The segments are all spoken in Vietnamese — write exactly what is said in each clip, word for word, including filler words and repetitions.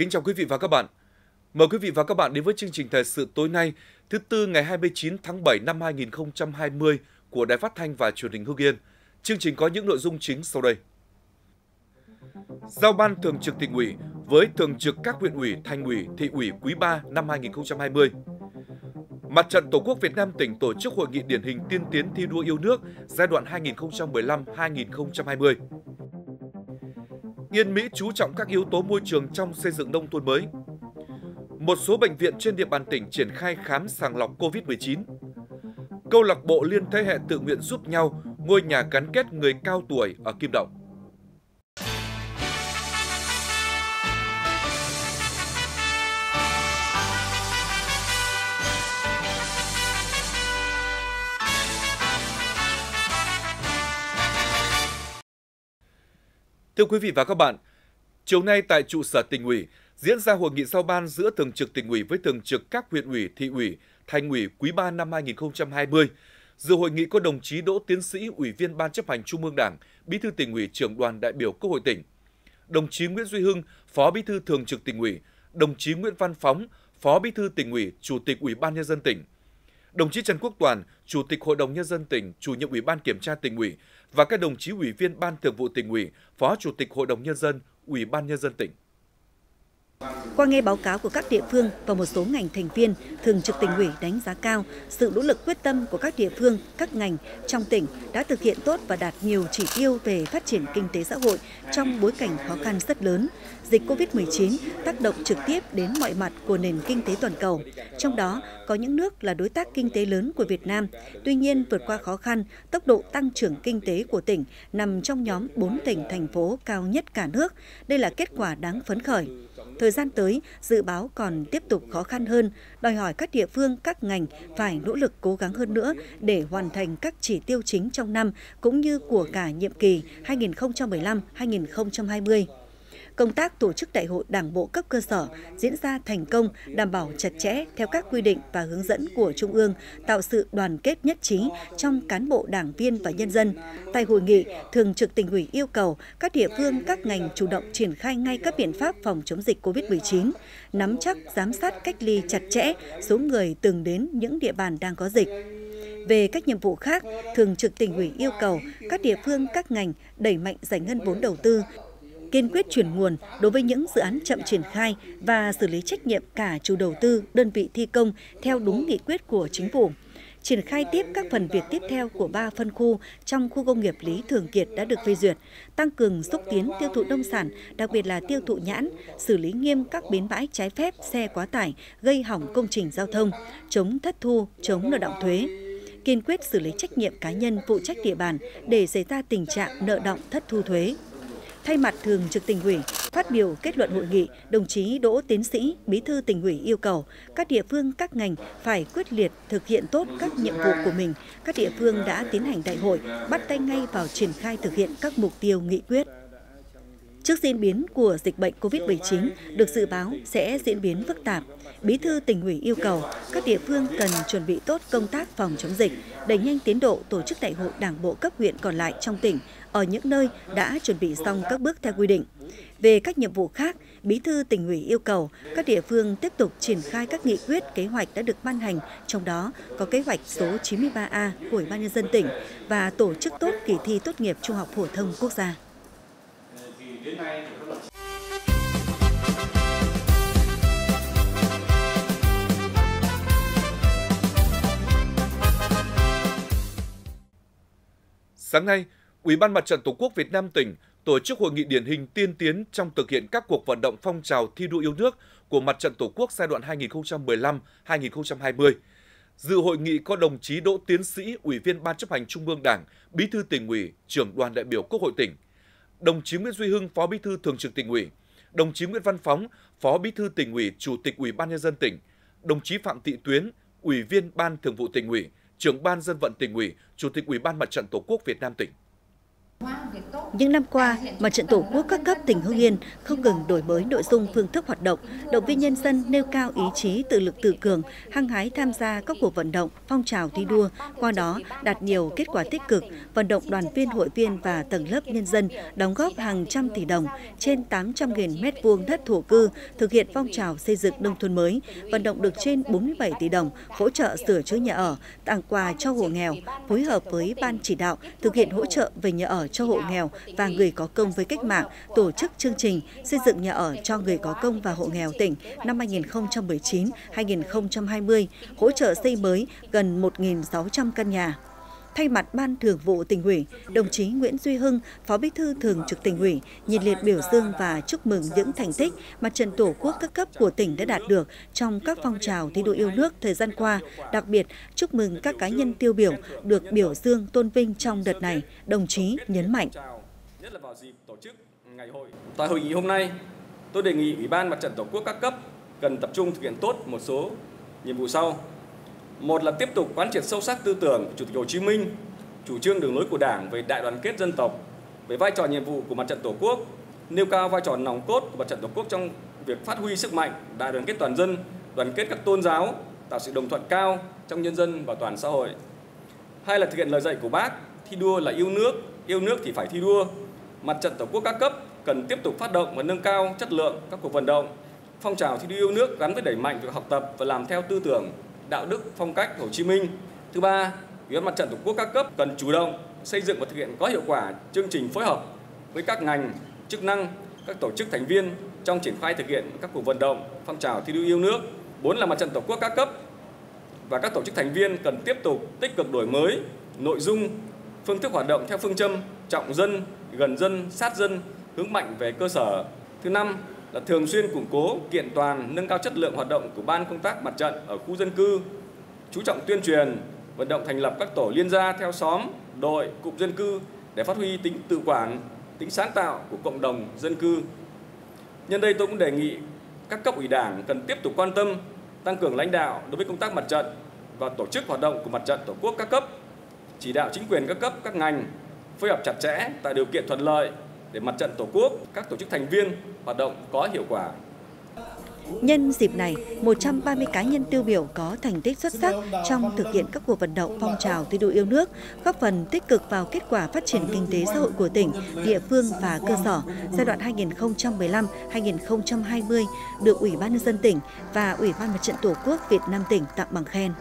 Kính chào quý vị và các bạn. Mời quý vị và các bạn đến với chương trình thời sự tối nay, thứ Tư ngày hai mươi chín tháng bảy năm hai nghìn không trăm hai mươi của Đài Phát thanh và Truyền hình Hưng Yên. Chương trình có những nội dung chính sau đây. Giao ban thường trực Tỉnh ủy với thường trực các huyện ủy, thành ủy, thị ủy quý ba năm hai nghìn không trăm hai mươi. Mặt trận Tổ quốc Việt Nam tỉnh tổ chức hội nghị điển hình tiên tiến thi đua yêu nước giai đoạn hai nghìn không trăm mười lăm đến hai nghìn không trăm hai mươi. Yên Mỹ chú trọng các yếu tố môi trường trong xây dựng nông thôn mới. Một số bệnh viện trên địa bàn tỉnh triển khai khám sàng lọc covid mười chín. Câu lạc bộ liên thế hệ tự nguyện giúp nhau, ngôi nhà gắn kết người cao tuổi ở Kim Động. Thưa quý vị và các bạn, chiều nay tại trụ sở Tỉnh ủy diễn ra hội nghị giao ban giữa thường trực Tỉnh ủy với thường trực các huyện ủy, thị ủy, thành ủy quý ba năm hai nghìn không trăm hai mươi. Dự hội nghị có đồng chí Đỗ Tiến Sĩ, Ủy viên Ban Chấp hành Trung ương Đảng, Bí thư Tỉnh ủy, Trưởng đoàn đại biểu Quốc hội tỉnh; đồng chí Nguyễn Duy Hưng, Phó Bí thư Thường trực Tỉnh ủy; đồng chí Nguyễn Văn Phóng, Phó Bí thư Tỉnh ủy, Chủ tịch Ủy ban Nhân dân tỉnh; đồng chí Trần Quốc Toàn, Chủ tịch Hội đồng Nhân dân tỉnh, Chủ nhiệm Ủy ban Kiểm tra Tỉnh ủy và các đồng chí Ủy viên Ban Thường vụ Tỉnh ủy, Phó Chủ tịch Hội đồng Nhân dân, Ủy ban Nhân dân tỉnh. Qua nghe báo cáo của các địa phương và một số ngành thành viên, Thường trực Tỉnh ủy đánh giá cao sự nỗ lực quyết tâm của các địa phương, các ngành trong tỉnh đã thực hiện tốt và đạt nhiều chỉ tiêu về phát triển kinh tế xã hội trong bối cảnh khó khăn rất lớn. Dịch covid mười chín tác động trực tiếp đến mọi mặt của nền kinh tế toàn cầu, trong đó có những nước là đối tác kinh tế lớn của Việt Nam. Tuy nhiên, vượt qua khó khăn, tốc độ tăng trưởng kinh tế của tỉnh nằm trong nhóm bốn tỉnh, thành phố cao nhất cả nước. Đây là kết quả đáng phấn khởi. Thời gian tới, dự báo còn tiếp tục khó khăn hơn, đòi hỏi các địa phương, các ngành phải nỗ lực cố gắng hơn nữa để hoàn thành các chỉ tiêu chính trong năm cũng như của cả nhiệm kỳ hai nghìn không trăm mười lăm đến hai nghìn không trăm hai mươi. Công tác tổ chức đại hội Đảng bộ cấp cơ sở diễn ra thành công, đảm bảo chặt chẽ theo các quy định và hướng dẫn của Trung ương, tạo sự đoàn kết nhất trí trong cán bộ, đảng viên và nhân dân. Tại hội nghị, Thường trực Tỉnh ủy yêu cầu các địa phương, các ngành chủ động triển khai ngay các biện pháp phòng chống dịch covid mười chín, nắm chắc, giám sát, cách ly chặt chẽ số người từng đến những địa bàn đang có dịch. Về các nhiệm vụ khác, Thường trực Tỉnh ủy yêu cầu các địa phương, các ngành đẩy mạnh giải ngân vốn đầu tư, kiên quyết chuyển nguồn đối với những dự án chậm triển khai và xử lý trách nhiệm cả chủ đầu tư, đơn vị thi công theo đúng nghị quyết của Chính phủ. Triển khai tiếp các phần việc tiếp theo của ba phân khu trong khu công nghiệp Lý Thường Kiệt đã được phê duyệt, tăng cường xúc tiến tiêu thụ nông sản, đặc biệt là tiêu thụ nhãn, xử lý nghiêm các bến bãi trái phép, xe quá tải, gây hỏng công trình giao thông, chống thất thu, chống nợ đọng thuế. Kiên quyết xử lý trách nhiệm cá nhân phụ trách địa bàn để xảy ra tình trạng nợ đọng thất thu thuế. Thay mặt Thường trực Tỉnh ủy, phát biểu kết luận hội nghị, đồng chí Đỗ Tiến Sĩ, Bí thư Tỉnh ủy yêu cầu các địa phương, các ngành phải quyết liệt thực hiện tốt các nhiệm vụ của mình. Các địa phương đã tiến hành đại hội, bắt tay ngay vào triển khai thực hiện các mục tiêu nghị quyết. Trước diễn biến của dịch bệnh covid mười chín được dự báo sẽ diễn biến phức tạp, Bí thư Tỉnh ủy yêu cầu các địa phương cần chuẩn bị tốt công tác phòng chống dịch, đẩy nhanh tiến độ tổ chức đại hội Đảng bộ cấp huyện còn lại trong tỉnh ở những nơi đã chuẩn bị xong các bước theo quy định. Về các nhiệm vụ khác, Bí thư Tỉnh ủy yêu cầu các địa phương tiếp tục triển khai các nghị quyết, kế hoạch đã được ban hành, trong đó có kế hoạch số chín mươi ba A của Ủy ban Nhân dân tỉnh và tổ chức tốt kỳ thi tốt nghiệp trung học phổ thông quốc gia. Sáng nay, Ủy ban Mặt trận Tổ quốc Việt Nam tỉnh tổ chức hội nghị điển hình tiên tiến trong thực hiện các cuộc vận động phong trào thi đua yêu nước của Mặt trận Tổ quốc giai đoạn hai nghìn không trăm mười lăm đến hai nghìn không trăm hai mươi. Dự hội nghị có đồng chí Đỗ Tiến Sĩ, Ủy viên Ban Chấp hành Trung ương Đảng, Bí thư Tỉnh ủy, Trưởng đoàn đại biểu Quốc hội tỉnh; đồng chí Nguyễn Duy Hưng, Phó Bí thư Thường trực Tỉnh ủy; đồng chí Nguyễn Văn Phóng, Phó Bí thư Tỉnh ủy, Chủ tịch Ủy ban Nhân dân tỉnh; đồng chí Phạm Thị Tuyến, Ủy viên Ban Thường vụ Tỉnh ủy, Trưởng ban Dân vận Tỉnh ủy, Chủ tịch Ủy ban Mặt trận Tổ quốc Việt Nam tỉnh. Những năm qua, Mặt trận Tổ quốc các cấp tỉnh Hưng Yên không ngừng đổi mới nội dung, phương thức hoạt động, động viên nhân dân nêu cao ý chí tự lực tự cường, hăng hái tham gia các cuộc vận động, phong trào thi đua, qua đó đạt nhiều kết quả tích cực, vận động đoàn viên, hội viên và tầng lớp nhân dân đóng góp hàng trăm tỷ đồng, trên tám trăm nghìn mét vuông đất thổ cư, thực hiện phong trào xây dựng nông thôn mới, vận động được trên bốn mươi bảy tỷ đồng, hỗ trợ sửa chữa nhà ở, tặng quà cho hộ nghèo, phối hợp với ban chỉ đạo thực hiện hỗ trợ về nhà ở cho hộ nghèo và người có công với cách mạng, tổ chức chương trình xây dựng nhà ở cho người có công và hộ nghèo tỉnh năm hai nghìn không trăm mười chín đến hai nghìn không trăm hai mươi, hỗ trợ xây mới gần một nghìn sáu trăm căn nhà. Thay mặt Ban Thường vụ Tỉnh ủy, đồng chí Nguyễn Duy Hưng, Phó Bí thư Thường trực Tỉnh ủy, nhiệt liệt biểu dương và chúc mừng những thành tích Mặt trận Tổ quốc các cấp của tỉnh đã đạt được trong các phong trào thi đua yêu nước thời gian qua, đặc biệt chúc mừng các cá nhân tiêu biểu được biểu dương tôn vinh trong đợt này, đồng chí nhấn mạnh. Nhất là vào dịp tổ chức ngày hội. Tại hội nghị hôm nay, tôi đề nghị Ủy ban Mặt trận Tổ quốc các cấp cần tập trung thực hiện tốt một số nhiệm vụ sau. Một là tiếp tục quán triệt sâu sắc tư tưởng của Chủ tịch Hồ Chí Minh, chủ trương đường lối của Đảng về đại đoàn kết dân tộc, về vai trò nhiệm vụ của Mặt trận Tổ quốc, nêu cao vai trò nòng cốt của Mặt trận Tổ quốc trong việc phát huy sức mạnh đại đoàn kết toàn dân, đoàn kết các tôn giáo, tạo sự đồng thuận cao trong nhân dân và toàn xã hội. Hai là thực hiện lời dạy của Bác, thi đua là yêu nước, yêu nước thì phải thi đua. Mặt trận Tổ quốc các cấp cần tiếp tục phát động và nâng cao chất lượng các cuộc vận động, phong trào thi đua yêu nước gắn với đẩy mạnh việc học tập và làm theo tư tưởng, đạo đức, phong cách Hồ Chí Minh. Thứ ba, Ủy ban Mặt trận Tổ quốc các cấp cần chủ động xây dựng và thực hiện có hiệu quả chương trình phối hợp với các ngành, chức năng, các tổ chức thành viên trong triển khai thực hiện các cuộc vận động, phong trào thi đua yêu nước. Bốn là Mặt trận Tổ quốc các cấp và các tổ chức thành viên cần tiếp tục tích cực đổi mới nội dung, phương thức hoạt động theo phương châm trọng dân, gần dân, sát dân, hướng mạnh về cơ sở. Thứ năm là thường xuyên củng cố, kiện toàn, nâng cao chất lượng hoạt động của ban công tác mặt trận ở khu dân cư, chú trọng tuyên truyền, vận động thành lập các tổ liên gia theo xóm, đội, cụm dân cư để phát huy tính tự quản, tính sáng tạo của cộng đồng dân cư. Nhân đây tôi cũng đề nghị các cấp ủy Đảng cần tiếp tục quan tâm, tăng cường lãnh đạo đối với công tác mặt trận và tổ chức hoạt động của Mặt trận Tổ quốc các cấp, chỉ đạo chính quyền các cấp, các ngành phối hợp chặt chẽ, tạo điều kiện thuận lợi để Mặt trận Tổ quốc, các tổ chức thành viên hoạt động có hiệu quả. Nhân dịp này, một trăm ba mươi cá nhân tiêu biểu có thành tích xuất sắc trong thực hiện các cuộc vận động phong trào thi đua yêu nước, góp phần tích cực vào kết quả phát triển kinh tế xã hội của tỉnh, địa phương và cơ sở giai đoạn hai nghìn không trăm mười lăm đến hai nghìn không trăm hai mươi được Ủy ban nhân dân tỉnh và Ủy ban Mặt trận Tổ quốc Việt Nam tỉnh tặng bằng khen.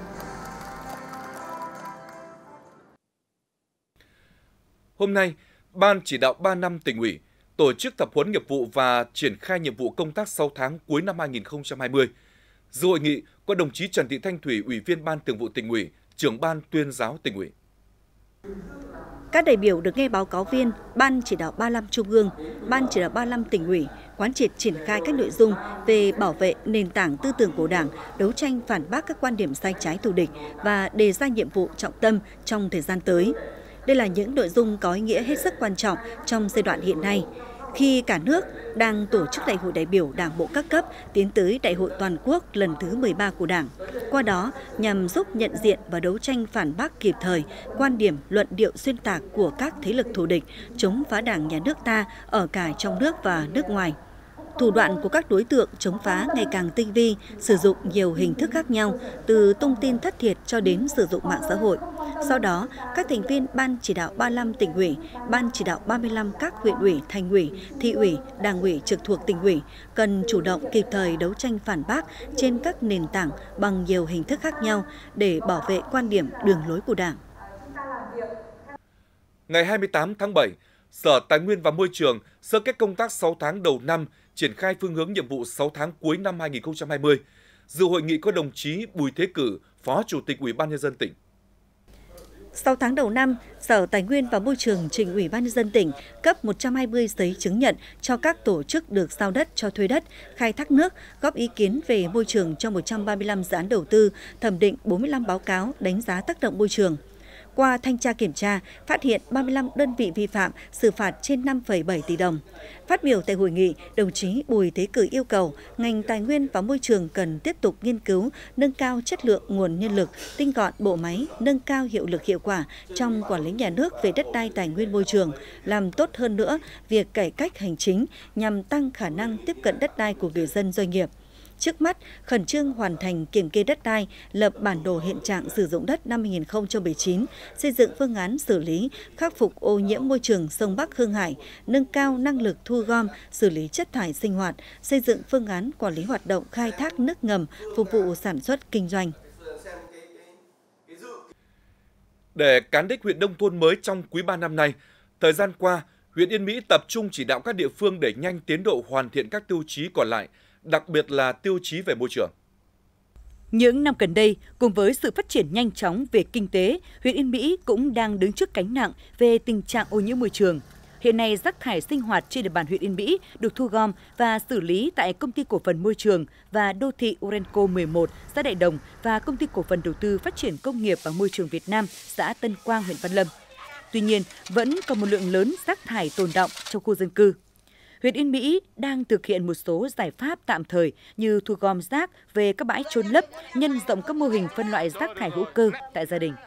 Hôm nay, Ban chỉ đạo ba năm Tỉnh ủy tổ chức tập huấn nghiệp vụ và triển khai nhiệm vụ công tác sáu tháng cuối năm hai nghìn không trăm hai mươi. Dự hội nghị có đồng chí Trần Thị Thanh Thủy, Ủy viên Ban Thường vụ Tỉnh ủy, Trưởng Ban Tuyên giáo Tỉnh ủy. Các đại biểu được nghe báo cáo viên Ban chỉ đạo ba mươi lăm Trung ương, Ban chỉ đạo ba mươi lăm Tỉnh ủy quán triệt triển khai các nội dung về bảo vệ nền tảng tư tưởng của Đảng, đấu tranh phản bác các quan điểm sai trái thù địch và đề ra nhiệm vụ trọng tâm trong thời gian tới. Đây là những nội dung có ý nghĩa hết sức quan trọng trong giai đoạn hiện nay, khi cả nước đang tổ chức Đại hội đại biểu Đảng bộ các cấp tiến tới Đại hội toàn quốc lần thứ mười ba của Đảng. Qua đó, nhằm giúp nhận diện và đấu tranh phản bác kịp thời quan điểm, luận điệu xuyên tạc của các thế lực thù địch chống phá Đảng, nhà nước ta ở cả trong nước và nước ngoài. Thủ đoạn của các đối tượng chống phá ngày càng tinh vi, sử dụng nhiều hình thức khác nhau, từ tung tin thất thiệt cho đến sử dụng mạng xã hội. Do đó, các thành viên Ban chỉ đạo ba mươi lăm Tỉnh ủy, Ban chỉ đạo ba mươi lăm các huyện ủy, thành ủy, thị ủy, đảng ủy trực thuộc Tỉnh ủy cần chủ động kịp thời đấu tranh phản bác trên các nền tảng bằng nhiều hình thức khác nhau để bảo vệ quan điểm, đường lối của Đảng. Ngày hai mươi tám tháng bảy, Sở Tài nguyên và Môi trường sơ kết công tác sáu tháng đầu năm, triển khai phương hướng nhiệm vụ sáu tháng cuối năm hai nghìn không trăm hai mươi. Dự hội nghị có đồng chí Bùi Thế Cử, Phó Chủ tịch Ủy ban nhân dân tỉnh. Sau tháng đầu năm, Sở Tài nguyên và Môi trường trình Ủy ban nhân dân tỉnh cấp một trăm hai mươi giấy chứng nhận cho các tổ chức được giao đất cho thuê đất, khai thác nước, góp ý kiến về môi trường cho một trăm ba mươi lăm dự án đầu tư, thẩm định bốn mươi lăm báo cáo đánh giá tác động môi trường. Qua thanh tra kiểm tra, phát hiện ba mươi lăm đơn vị vi phạm, xử phạt trên năm phẩy bảy tỷ đồng. Phát biểu tại hội nghị, đồng chí Bùi Thế Cử yêu cầu ngành tài nguyên và môi trường cần tiếp tục nghiên cứu, nâng cao chất lượng nguồn nhân lực, tinh gọn bộ máy, nâng cao hiệu lực hiệu quả trong quản lý nhà nước về đất đai tài nguyên môi trường, làm tốt hơn nữa việc cải cách hành chính nhằm tăng khả năng tiếp cận đất đai của người dân doanh nghiệp. Trước mắt, khẩn trương hoàn thành kiểm kê đất đai, lập bản đồ hiện trạng sử dụng đất năm hai nghìn không trăm mười chín, xây dựng phương án xử lý, khắc phục ô nhiễm môi trường sông Bắc Hương Hải, nâng cao năng lực thu gom, xử lý chất thải sinh hoạt, xây dựng phương án quản lý hoạt động khai thác nước ngầm, phục vụ sản xuất kinh doanh. Để cán đích huyện nông thôn mới trong quý ba năm nay, thời gian qua, huyện Yên Mỹ tập trung chỉ đạo các địa phương đẩy nhanh tiến độ hoàn thiện các tiêu chí còn lại, đặc biệt là tiêu chí về môi trường. Những năm gần đây, cùng với sự phát triển nhanh chóng về kinh tế, huyện Yên Mỹ cũng đang đứng trước gánh nặng về tình trạng ô nhiễm môi trường. Hiện nay, rác thải sinh hoạt trên địa bàn huyện Yên Mỹ được thu gom và xử lý tại Công ty Cổ phần Môi trường và Đô thị Urenco mười một, xã Đại Đồng và Công ty Cổ phần Đầu tư Phát triển Công nghiệp và Môi trường Việt Nam, xã Tân Quang, huyện Văn Lâm. Tuy nhiên, vẫn còn một lượng lớn rác thải tồn đọng trong khu dân cư. Huyện Yên Mỹ đang thực hiện một số giải pháp tạm thời như thu gom rác về các bãi chôn lấp, nhân rộng các mô hình phân loại rác thải hữu cơ tại gia đình.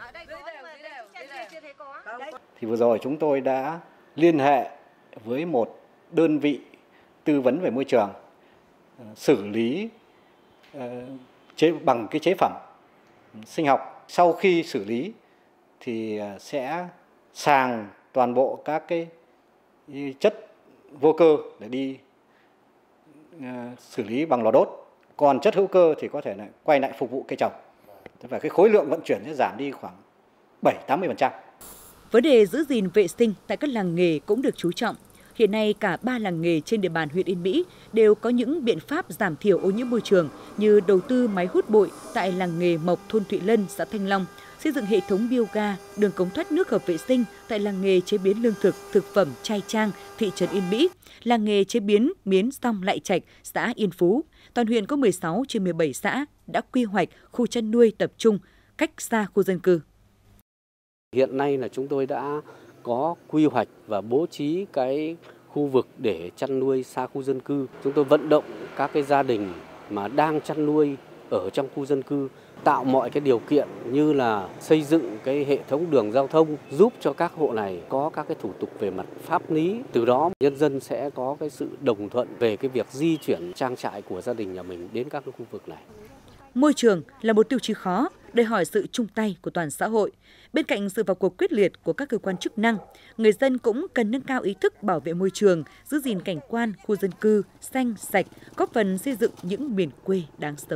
Thì vừa rồi chúng tôi đã liên hệ với một đơn vị tư vấn về môi trường xử lý uh, chế bằng cái chế phẩm sinh học. Sau khi xử lý thì sẽ sàng toàn bộ các cái chất vô cơ để đi uh, xử lý bằng lò đốt. Còn chất hữu cơ thì có thể lại quay lại phục vụ cây trồng. Và cái khối lượng vận chuyển sẽ giảm đi khoảng bảy đến tám mươi phần trăm. Vấn đề giữ gìn vệ sinh tại các làng nghề cũng được chú trọng. Hiện nay, cả ba làng nghề trên địa bàn huyện Yên Mỹ đều có những biện pháp giảm thiểu ô nhiễm môi trường như đầu tư máy hút bụi tại làng nghề Mộc, thôn Thụy Lân, xã Thanh Long, xây dựng hệ thống bioga, đường cống thoát nước hợp vệ sinh tại làng nghề chế biến lương thực, thực phẩm Trai Trang, thị trấn Yên Mỹ, làng nghề chế biến miến rong Lại Trạch, xã Yên Phú. Toàn huyện có mười sáu trên mười bảy xã đã quy hoạch khu chăn nuôi tập trung cách xa khu dân cư. Hiện nay là chúng tôi đã có quy hoạch và bố trí cái khu vực để chăn nuôi xa khu dân cư. Chúng tôi vận động các cái gia đình mà đang chăn nuôi ở trong khu dân cư tạo mọi cái điều kiện như là xây dựng cái hệ thống đường giao thông giúp cho các hộ này có các cái thủ tục về mặt pháp lý. Từ đó nhân dân sẽ có cái sự đồng thuận về cái việc di chuyển trang trại của gia đình nhà mình đến các cái khu vực này. Môi trường là một tiêu chí khó, đòi hỏi sự chung tay của toàn xã hội. Bên cạnh sự vào cuộc quyết liệt của các cơ quan chức năng, người dân cũng cần nâng cao ý thức bảo vệ môi trường, giữ gìn cảnh quan, khu dân cư, xanh, sạch, góp phần xây dựng những miền quê đáng sống.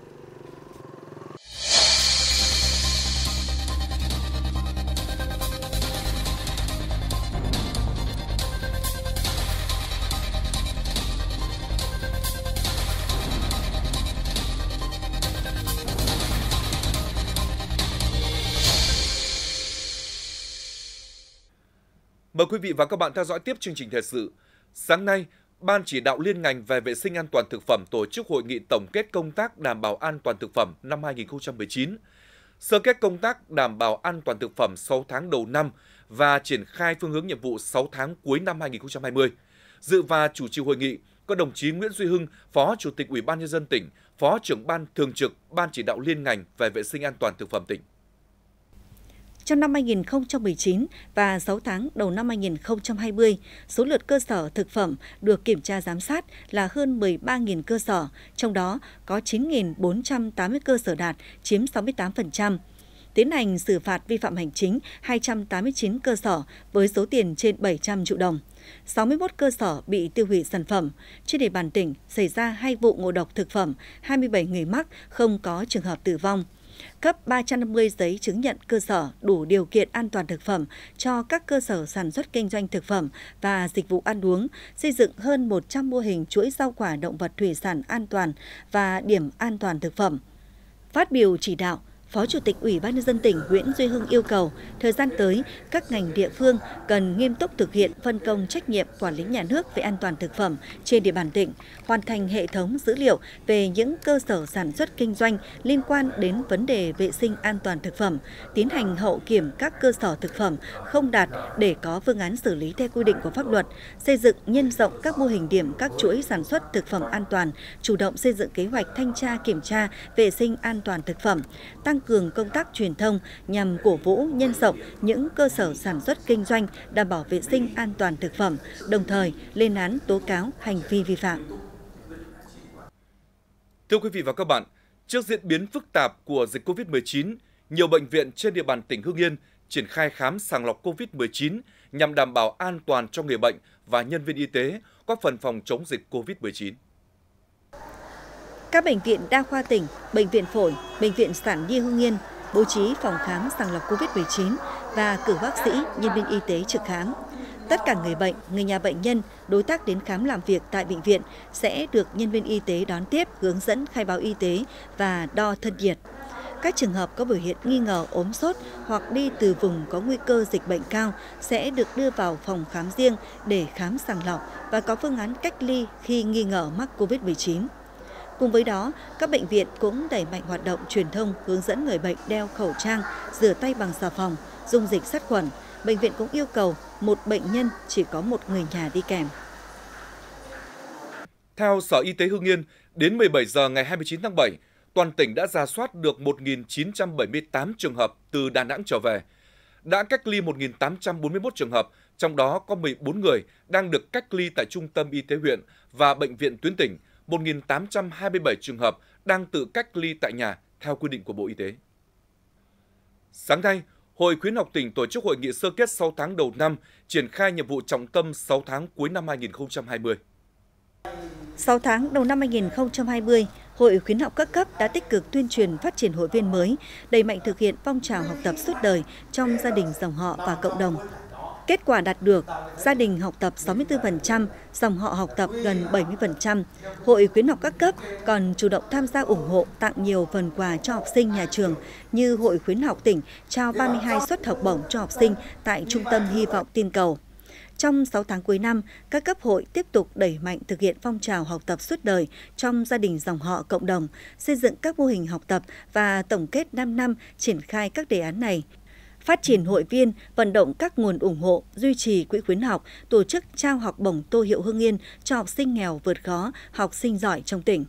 Mời quý vị và các bạn theo dõi tiếp chương trình thời sự. Sáng nay, Ban chỉ đạo liên ngành về vệ sinh an toàn thực phẩm tổ chức hội nghị tổng kết công tác đảm bảo an toàn thực phẩm năm hai nghìn không trăm mười chín, sơ kết công tác đảm bảo an toàn thực phẩm sáu tháng đầu năm và triển khai phương hướng nhiệm vụ sáu tháng cuối năm hai nghìn không trăm hai mươi. Dự và chủ trì hội nghị có đồng chí Nguyễn Duy Hưng, Phó Chủ tịch Ủy ban Nhân dân tỉnh, Phó trưởng Ban thường trực Ban chỉ đạo liên ngành về vệ sinh an toàn thực phẩm tỉnh. Trong năm hai nghìn không trăm mười chín và sáu tháng đầu năm hai nghìn không trăm hai mươi, số lượt cơ sở thực phẩm được kiểm tra giám sát là hơn mười ba nghìn cơ sở, trong đó có chín nghìn bốn trăm tám mươi cơ sở đạt, chiếm sáu mươi tám phần trăm. Tiến hành xử phạt vi phạm hành chính hai trăm tám mươi chín cơ sở với số tiền trên bảy trăm triệu đồng. sáu mươi mốt cơ sở bị tiêu hủy sản phẩm. Trên địa bàn tỉnh xảy ra hai vụ ngộ độc thực phẩm, hai mươi bảy người mắc, không có trường hợp tử vong. Cấp ba trăm năm mươi giấy chứng nhận cơ sở đủ điều kiện an toàn thực phẩm cho các cơ sở sản xuất kinh doanh thực phẩm và dịch vụ ăn uống, xây dựng hơn một trăm mô hình chuỗi rau quả động vật thủy sản an toàn và điểm an toàn thực phẩm. Phát biểu chỉ đạo, Phó Chủ tịch Ủy ban Nhân dân tỉnh Nguyễn Duy Hưng yêu cầu, thời gian tới, các ngành địa phương cần nghiêm túc thực hiện phân công trách nhiệm quản lý nhà nước về an toàn thực phẩm trên địa bàn tỉnh, hoàn thành hệ thống dữ liệu về những cơ sở sản xuất kinh doanh liên quan đến vấn đề vệ sinh an toàn thực phẩm, tiến hành hậu kiểm các cơ sở thực phẩm không đạt để có phương án xử lý theo quy định của pháp luật, xây dựng nhân rộng các mô hình điểm các chuỗi sản xuất thực phẩm an toàn, chủ động xây dựng kế hoạch thanh tra kiểm tra vệ sinh an toàn thực phẩm, tăng cường công tác truyền thông nhằm cổ vũ nhân rộng những cơ sở sản xuất kinh doanh đảm bảo vệ sinh an toàn thực phẩm, đồng thời lên án tố cáo hành vi vi phạm. Thưa quý vị và các bạn, trước diễn biến phức tạp của dịch cô vít mười chín, nhiều bệnh viện trên địa bàn tỉnh Hưng Yên triển khai khám sàng lọc cô vít mười chín nhằm đảm bảo an toàn cho người bệnh và nhân viên y tế, góp phần phòng chống dịch cô vít mười chín. Các bệnh viện đa khoa tỉnh, bệnh viện phổi, bệnh viện sản nhi Hưng Yên bố trí phòng khám sàng lọc cô vít mười chín và cử bác sĩ, nhân viên y tế trực khám. Tất cả người bệnh, người nhà bệnh nhân, đối tác đến khám làm việc tại bệnh viện sẽ được nhân viên y tế đón tiếp, hướng dẫn khai báo y tế và đo thân nhiệt. Các trường hợp có biểu hiện nghi ngờ ốm sốt hoặc đi từ vùng có nguy cơ dịch bệnh cao sẽ được đưa vào phòng khám riêng để khám sàng lọc và có phương án cách ly khi nghi ngờ mắc cô vít mười chín. Cùng với đó, các bệnh viện cũng đẩy mạnh hoạt động truyền thông hướng dẫn người bệnh đeo khẩu trang, rửa tay bằng xà phòng, dung dịch sát khuẩn. Bệnh viện cũng yêu cầu một bệnh nhân chỉ có một người nhà đi kèm. Theo Sở Y tế Hưng Yên, đến mười bảy giờ ngày hai mươi chín tháng bảy, toàn tỉnh đã rà soát được một nghìn chín trăm bảy mươi tám trường hợp từ Đà Nẵng trở về. Đã cách ly một nghìn tám trăm bốn mươi mốt trường hợp, trong đó có mười bốn người đang được cách ly tại Trung tâm Y tế huyện và Bệnh viện tuyến tỉnh, một nghìn tám trăm hai mươi bảy trường hợp đang tự cách ly tại nhà theo quy định của Bộ Y tế. Sáng nay, Hội Khuyến học tỉnh tổ chức hội nghị sơ kết sáu tháng đầu năm, triển khai nhiệm vụ trọng tâm sáu tháng cuối năm hai nghìn không trăm hai mươi. sáu tháng đầu năm hai nghìn không trăm hai mươi, Hội Khuyến học các cấp đã tích cực tuyên truyền phát triển hội viên mới, đẩy mạnh thực hiện phong trào học tập suốt đời trong gia đình, dòng họ và cộng đồng. Kết quả đạt được, gia đình học tập sáu mươi tư phần trăm, dòng họ học tập gần bảy mươi phần trăm. Hội Khuyến học các cấp còn chủ động tham gia ủng hộ, tặng nhiều phần quà cho học sinh nhà trường như Hội Khuyến học tỉnh trao ba mươi hai suất học bổng cho học sinh tại Trung tâm Hy vọng Tin Cầu. Trong sáu tháng cuối năm, các cấp hội tiếp tục đẩy mạnh thực hiện phong trào học tập suốt đời trong gia đình, dòng họ, cộng đồng, xây dựng các mô hình học tập và tổng kết năm năm triển khai các đề án này. Phát triển hội viên, vận động các nguồn ủng hộ, duy trì quỹ khuyến học, tổ chức trao học bổng tô hiệu Hưng Yên cho học sinh nghèo vượt khó, học sinh giỏi trong tỉnh.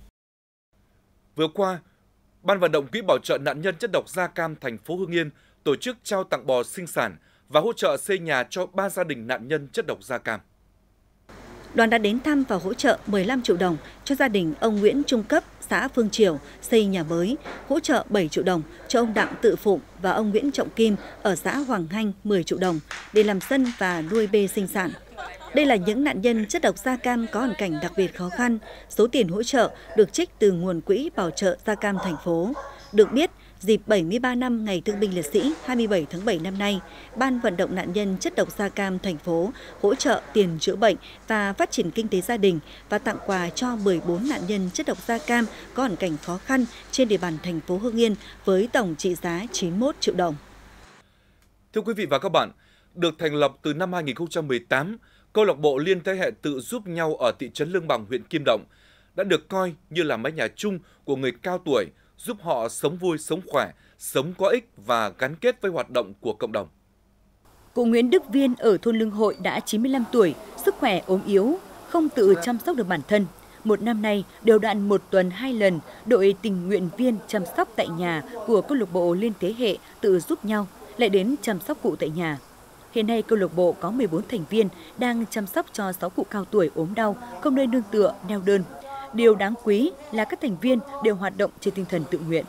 Vừa qua, Ban vận động quỹ bảo trợ nạn nhân chất độc da cam thành phố Hưng Yên tổ chức trao tặng bò sinh sản và hỗ trợ xây nhà cho ba gia đình nạn nhân chất độc da cam. Đoàn đã đến thăm và hỗ trợ mười lăm triệu đồng cho gia đình ông Nguyễn Trung Cấp, xã Phương Triều xây nhà mới, hỗ trợ bảy triệu đồng cho ông Đặng Tự Phụng và ông Nguyễn Trọng Kim ở xã Hoàng Hanh mười triệu đồng để làm sân và nuôi bê sinh sản. Đây là những nạn nhân chất độc da cam có hoàn cảnh đặc biệt khó khăn. Số tiền hỗ trợ được trích từ nguồn quỹ bảo trợ da cam thành phố. Được biết, dịp bảy mươi ba năm Ngày Thương binh Liệt sĩ hai mươi bảy tháng bảy năm nay, Ban vận động nạn nhân chất độc da cam thành phố hỗ trợ tiền chữa bệnh và phát triển kinh tế gia đình và tặng quà cho mười bốn nạn nhân chất độc da cam có hoàn cảnh khó khăn trên địa bàn thành phố Hưng Yên với tổng trị giá chín mươi mốt triệu đồng. Thưa quý vị và các bạn, được thành lập từ năm hai nghìn không trăm mười tám, câu lạc bộ liên thế hệ tự giúp nhau ở thị trấn Lương Bằng, huyện Kim Động đã được coi như là mái nhà chung của người cao tuổi, giúp họ sống vui, sống khỏe, sống có ích và gắn kết với hoạt động của cộng đồng. Cụ Nguyễn Đức Viên ở thôn Lương Hội đã chín mươi lăm tuổi, sức khỏe ốm yếu, không tự chăm sóc được bản thân. Một năm nay, đều đặn một tuần hai lần, đội tình nguyện viên chăm sóc tại nhà của câu lạc bộ liên thế hệ tự giúp nhau lại đến chăm sóc cụ tại nhà. Hiện nay, câu lạc bộ có mười bốn thành viên đang chăm sóc cho sáu cụ cao tuổi ốm đau, không nơi nương tựa, neo đơn. Điều đáng quý là các thành viên đều hoạt động trên tinh thần tự nguyện.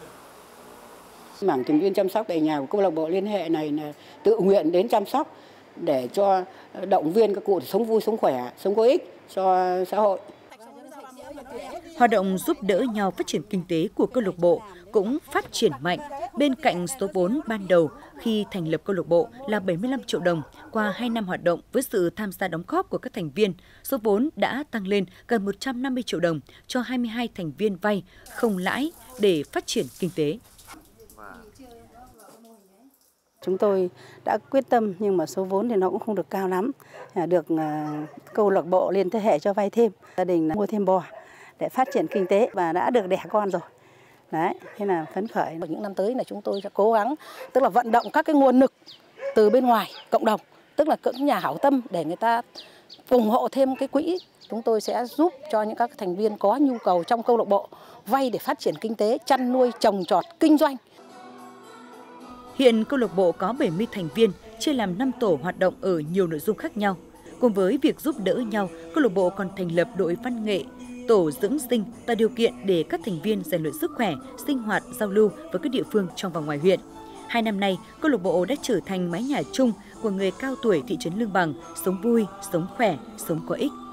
Mảng thành viên chăm sóc tại nhà của câu lạc bộ liên hệ này là tự nguyện đến chăm sóc để cho động viên các cụ sống vui, sống khỏe, sống có ích cho xã hội. Hoạt động giúp đỡ nhau phát triển kinh tế của câu lạc bộ cũng phát triển mạnh. Bên cạnh số vốn ban đầu khi thành lập câu lạc bộ là bảy mươi lăm triệu đồng, qua hai năm hoạt động với sự tham gia đóng góp của các thành viên, số vốn đã tăng lên gần một trăm năm mươi triệu đồng cho hai mươi hai thành viên vay không lãi để phát triển kinh tế. Chúng tôi đã quyết tâm nhưng mà số vốn thì nó cũng không được cao lắm. Được câu lạc bộ Liên Thế Hệ cho vay thêm, gia đình mua thêm bò để phát triển kinh tế và đã được đẻ con rồi. Đấy, thế là phấn khởi. Những năm tới là chúng tôi sẽ cố gắng, tức là vận động các cái nguồn lực từ bên ngoài cộng đồng, tức là các nhà hảo tâm để người ta ủng hộ thêm cái quỹ. Chúng tôi sẽ giúp cho những các thành viên có nhu cầu trong câu lạc bộ vay để phát triển kinh tế, chăn nuôi, trồng trọt, kinh doanh. Hiện câu lạc bộ có bảy mươi thành viên, chia làm năm tổ hoạt động ở nhiều nội dung khác nhau. Cùng với việc giúp đỡ nhau, câu lạc bộ còn thành lập đội văn nghệ, tổ dưỡng sinh, tạo điều kiện để các thành viên rèn luyện sức khỏe, sinh hoạt, giao lưu với các địa phương trong và ngoài huyện. Hai năm nay, câu lạc bộ đã trở thành mái nhà chung của người cao tuổi thị trấn Lương Bằng, sống vui, sống khỏe, sống có ích.